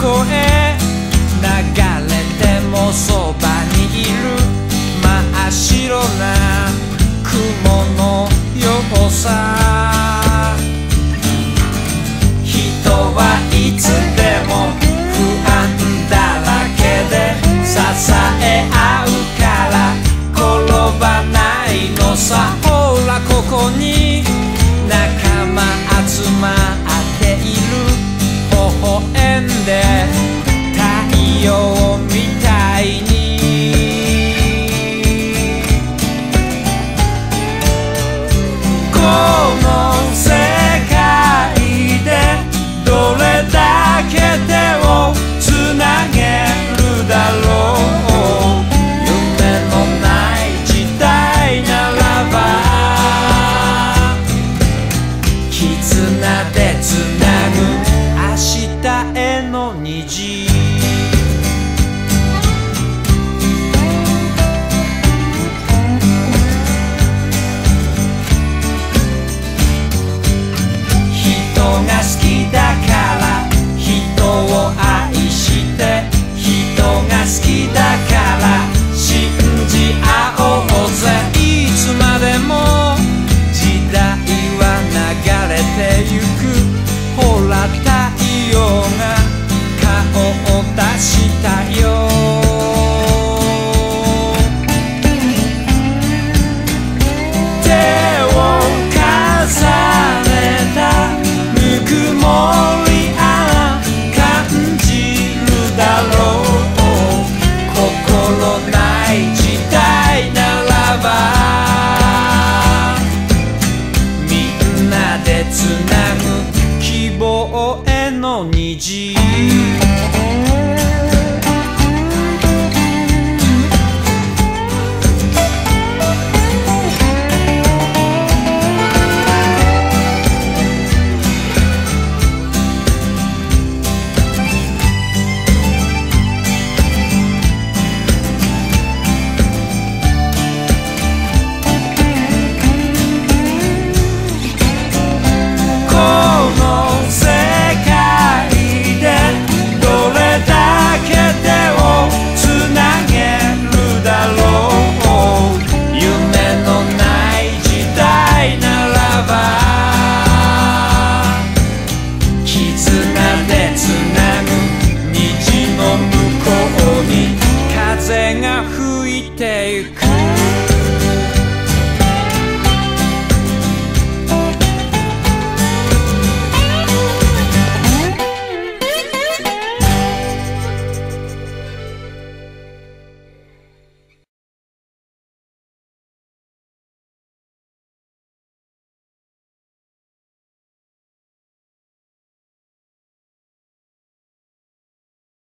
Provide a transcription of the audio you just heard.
こへ流れてもそばにいる真っ白な雲のようさ。人はいつでも不安だらけで支え合うから転ばないのさ。ほらここに仲間集まっている。微笑んで太陽みたいに。この世界でどれだけ手をつなげるだろう。夢のない時代ならば絆でつなぐ明日への虹。人が好きだから人を愛して、人が好きだから信じ合おうぜ。いつまでも時代は流れてゆく。ほら太陽が顔を出したよ。手を重ねたぬくもり感じるだろう。心ない時代ならばみんなでつなぐ希望への虹。